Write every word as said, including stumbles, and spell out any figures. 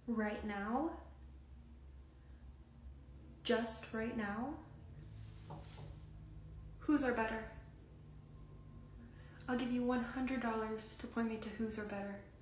right now, just right now, whose are better? I'll give you one hundred dollars to point me to whose are better.